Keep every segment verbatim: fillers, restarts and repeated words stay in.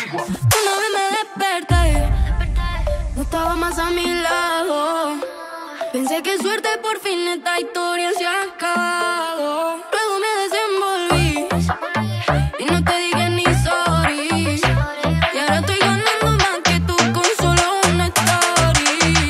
Una vez me desperté, no estaba más a mi lado. Pensé que suerte, por fin esta historia se ha acabado. Luego me desenvolví y no te dije ni sorry. Y ahora estoy ganando más que tú con solo una story.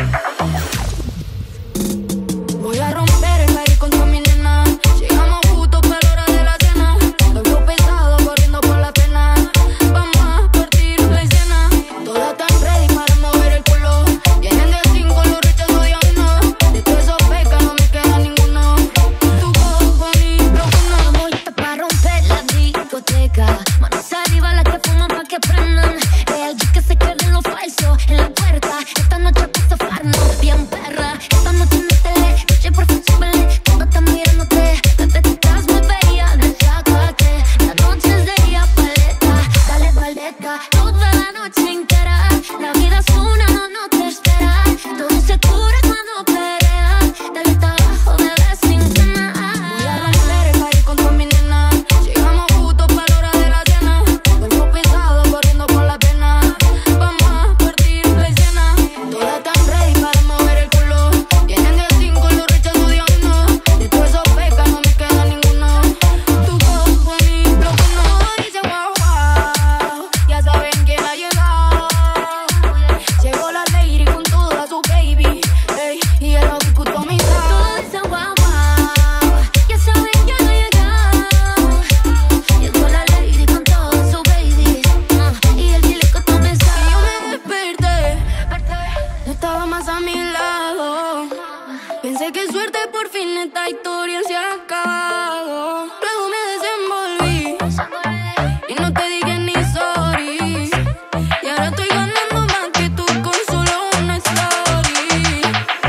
Voy a romper el party con toda mi nena. Llegamos justo para la hora de la cena. Dolor pesado corriendo por la pena. Vamos a partir la escena. Todas tan ready para mover el culo. Vienen de cinco, los rechazos de uno. De todos esos pecas no me queda ninguno. Tu cojo ni profundo. Estamos listas para romper la discoteca. Manos arriba las que fuman pa' que prendan. Real G que se creen lo falso en la puerta. Esta noche pa' zafarnos bien perra. Esta noche métele, noche por fin súbele. Todos están mirándote, bebé tú estás muy bella. Desacate, la noche es de ella, paleta. Dale paleta, toda la noche entera. La vida es una, no, no te espera. Todo se cura cuando pelea. Dale hasta abajo, bebé, sin pena. Voy a romper el party con toda mi nena. Llegamos justo para la hora de la cena. Cuerpo pesado corriendo por la pena. Vamos a partir la escena. Todas tan ready para mover el culo. Vienen de cinco, los rechazos de uno. De todos esos pecas no me queda ninguno. Tu cojo ni profundo. Dice wow wow, ya saben quién ha llegado. Llegó la lady con toda su baby, ey, y el oculto mi Todo dice guau guau, ya saben quién ha llegado. Llegó la lady con toda su baby, uh, y el chile con todo me Y sabe. yo me desperté, no estaba más a mi lado. Pensé que suerte, por fin esta historia se ha acabado. Luego me desenvolví y no te dije ni sorry. Y ahora estoy ganando más que tú con solo una story.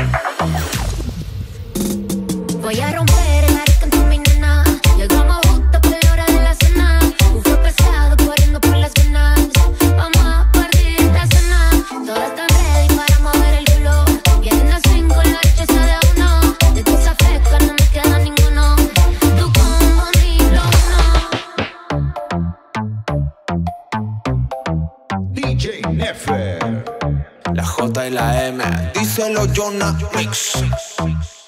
Voy a romper el party con toda mi nena. Llegamos justo por la hora de la cena. Un flow pesado corriendo por las venas. Vamos a partir la cena. Todas están ready para mover el culo. Vienen las cinco, la rechaza de uno. De tu esa feca no me queda ninguno. Tu combo ni lo uno. D J Nefer. La J y la M, díselo Jonah Mix.